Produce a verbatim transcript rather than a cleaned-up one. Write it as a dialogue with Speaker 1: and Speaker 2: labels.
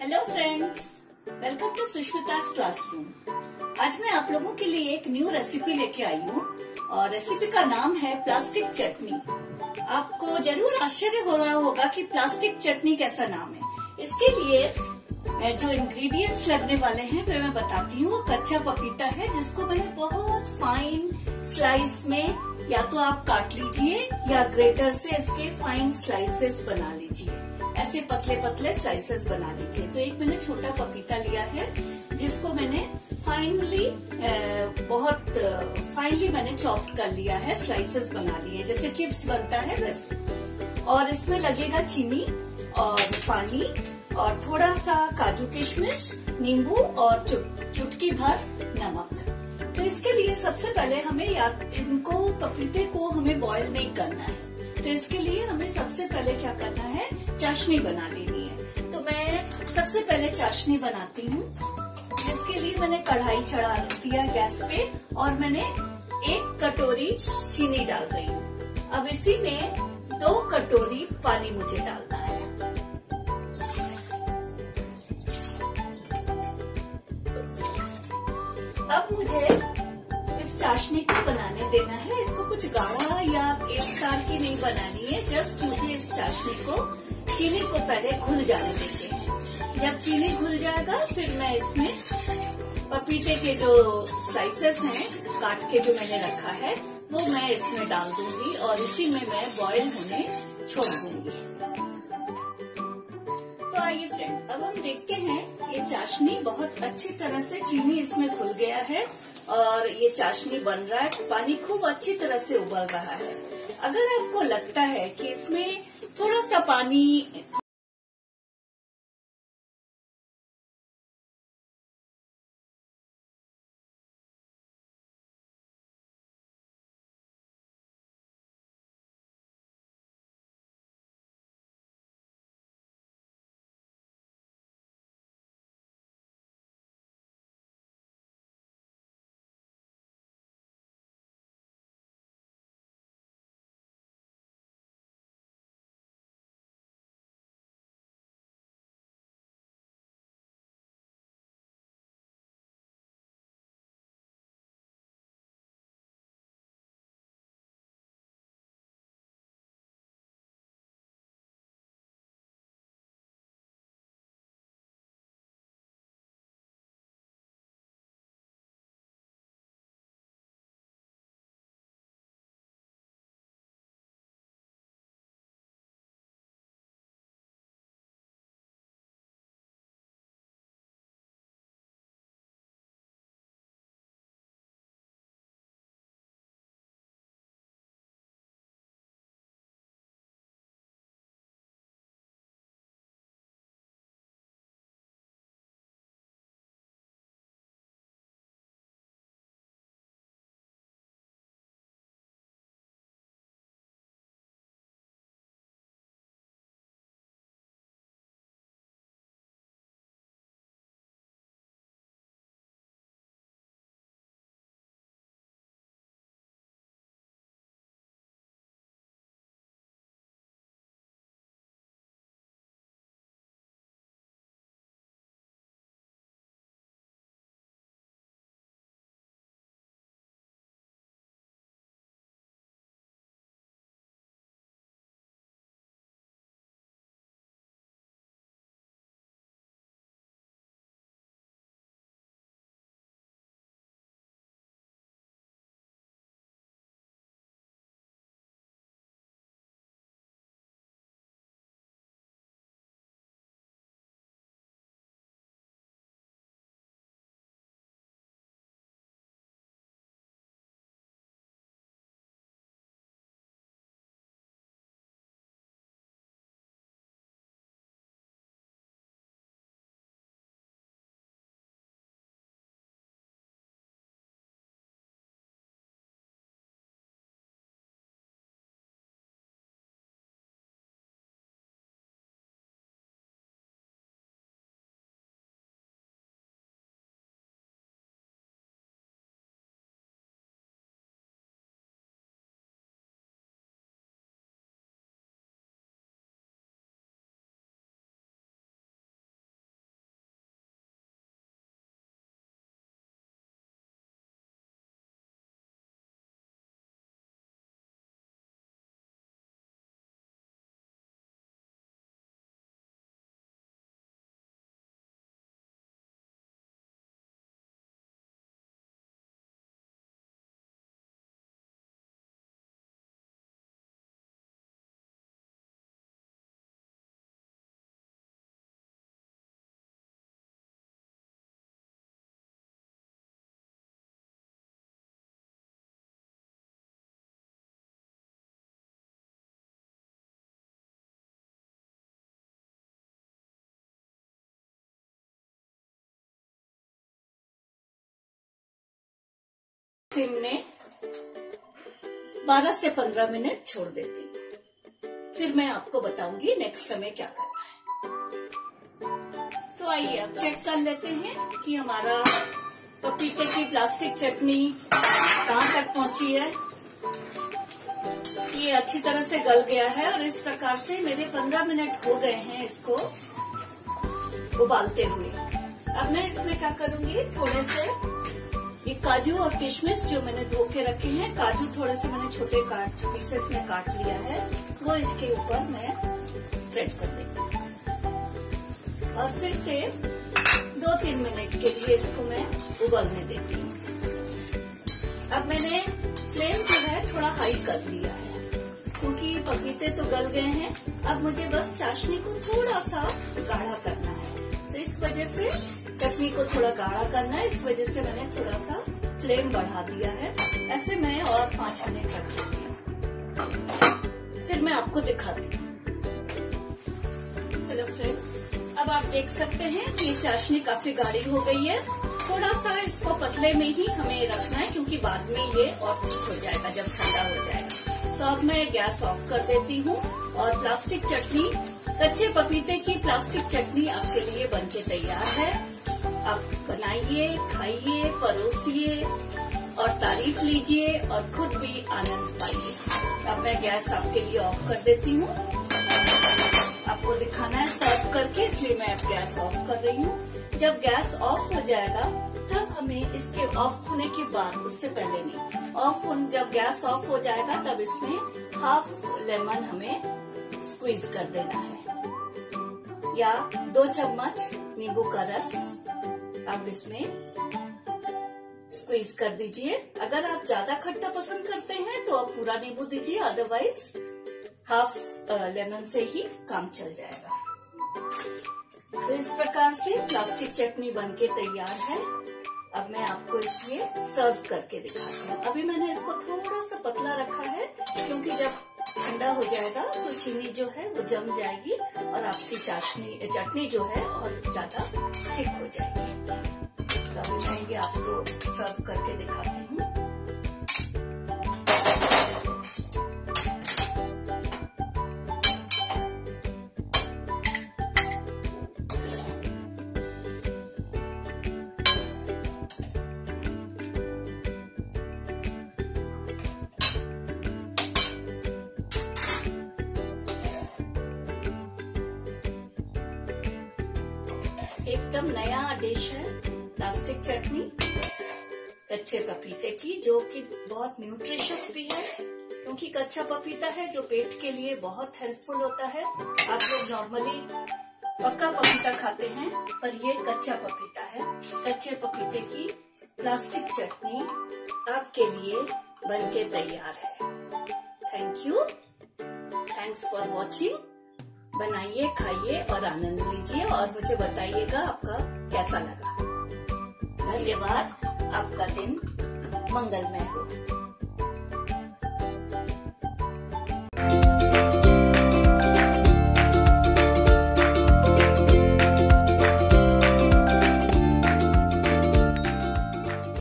Speaker 1: Hello friends, welcome to Sushmita's classroom. आज मैं आप लोगों के लिए एक न्यू रेसिपी लेके आई हूँ और रेसिपी का नाम है प्लास्टिक चटनी। आपको जरूर आश्चर्य हो रहा होगा कि प्लास्टिक चटनी कैसा नाम है। इसके लिए जो इंग्रेडिएंट्स लगने वाले हैं वे मैं बताती हूँ। कच्चा पपीता है जिसको मैंने बहुत फाइन स्लाइस में या तो आप काट लीजिए या ग्रेटर से इसके फाइन स्लाइसेस बना लीजिए। ऐसे पतले पतले स्लाइसेस बना लीजिए। तो एक मैंने छोटा पपीता लिया है जिसको मैंने फाइनली बहुत फाइनली मैंने चॉप कर लिया है, स्लाइसेस बना लिए जैसे चिप्स बनता है वैसे। और इसमें लगेगा चीनी और पानी और थोड़ा सा काजू किशमिश, नींबू और चुट, चुटकी भर नमक। तो इसके लिए सबसे पहले हमें या इनको पपीते को हमें बॉईल नहीं करना है। तो इसके लिए हमें सबसे पहले क्या करना है, चाशनी बना लेनी है। तो मैं सबसे पहले चाशनी बनाती हूँ, जिसके लिए मैंने कढ़ाई चढ़ा दिया गैस पे और मैंने एक कटोरी चीनी डाल रही हूँ। अब इसी में दो कटोरी पानी मुझे डालना है। अब मुझे इस चाशनी को बनाने देना है। इसको कुछ गाढ़ा या एक तार की नहीं बनानी है, जस्ट मुझे इस चाशनी को चीनी को पहले घुल जाने देते हैं। जब चीनी घुल जाएगा फिर मैं इसमें पपीते के जो स्लाइसेस हैं काट के जो मैंने रखा है वो मैं इसमें डाल दूंगी और इसी में मैं बॉईल होने छोड़ दूंगी। तो आइए फ्रेंड, अब हम देखते हैं ये चाशनी बहुत अच्छी तरह से चीनी इसमें घुल गया है और ये चाशनी बन रहा है। पानी खूब अच्छी तरह से उबल रहा है। अगर आपको लगता है कि इसमें थोड़ा सा पानी फ्लेम में बारह से पंद्रह मिनट छोड़ देती हूँ। फिर मैं आपको बताऊंगी नेक्स्ट हमें क्या करना है। तो आइए अब चेक कर लेते हैं कि हमारा पपीते की प्लास्टिक चटनी कहाँ तक पहुंची है। ये अच्छी तरह से गल गया है और इस प्रकार से मेरे पंद्रह मिनट हो गए हैं इसको उबालते हुए। अब मैं इसमें क्या करूंगी, थोड़े से ये काजू और किशमिश जो मैंने धो के रखे हैं, काजू थोड़े से मैंने छोटे काट पीसेस में काट लिया है, वो इसके ऊपर मैं स्प्रेड कर देती हूँ और फिर से दो तीन मिनट के लिए इसको मैं उबलने देती हूँ। अब मैंने फ्लेम जो है थोड़ा हाई कर लिया है क्योंकि पपीते तो गल गए हैं। अब मुझे बस चाशनी को थोड़ा सा गाढ़ा करना है, तो इस वजह से चटनी को थोड़ा गाढ़ा करना है, इस वजह से मैंने थोड़ा सा फ्लेम बढ़ा दिया है। ऐसे मैं और पांच मिनट रख लेती हूँ, फिर मैं आपको दिखाती हूँ। हेलो फ्रेंड्स, अब आप देख सकते हैं कि चाशनी काफी गाढ़ी हो गई है। थोड़ा सा इसको पतले में ही हमें रखना है क्योंकि बाद में ये और ठीक हो जाएगा जब ठंडा हो जाएगा। तो अब मैं गैस ऑफ कर देती हूँ और प्लास्टिक चटनी, कच्चे पपीते की प्लास्टिक चटनी आपके लिए बनके तैयार है। आप बनाइए, खाइए, परोसिए और तारीफ लीजिए और खुद भी आनंद पाइए। अब मैं गैस आपके लिए ऑफ कर देती हूँ। आपको दिखाना है सर्व करके, इसलिए मैं अब गैस ऑफ कर रही हूँ। जब गैस ऑफ हो जाएगा तब हमें इसके ऑफ होने के बाद, उससे पहले नहीं, ऑफ जब गैस ऑफ हो जाएगा तब इसमें हाफ लेमन हमें स्क्वीज कर देना है या दो चम्मच नींबू का रस आप इसमें स्क्वीज कर दीजिए। अगर आप ज्यादा खट्टा पसंद करते हैं तो आप पूरा नींबू दीजिए, अदरवाइज हाफ लेमन से ही काम चल जाएगा। तो इस प्रकार से प्लास्टिक चटनी बनके तैयार है। अब मैं आपको इसमें सर्व करके दिखाती हूँ। अभी मैंने इसको थोड़ा सा पतला रखा है क्योंकि जब ठंडा हो जाएगा तो चीनी जो है वो जम जाएगी और आपकी चाशनी चटनी जो है और ज्यादा थिक हो जाएगी। तो अभी मैं ये आपको सर्व करके दिखाती हूँ। एकदम नया डिश है प्लास्टिक चटनी कच्चे पपीते की, जो कि बहुत न्यूट्रिशियस भी है क्योंकि कच्चा पपीता है जो पेट के लिए बहुत हेल्पफुल होता है। आप लोग नॉर्मली पक्का पपीता खाते हैं पर ये कच्चा पपीता है। कच्चे पपीते की प्लास्टिक चटनी आपके लिए बनके तैयार है। Thank you, thanks for watching. बनाइए, खाइए और आनंद लीजिए और मुझे बताइएगा आपका कैसा लगा। धन्यवाद, आपका दिन मंगलमय हो।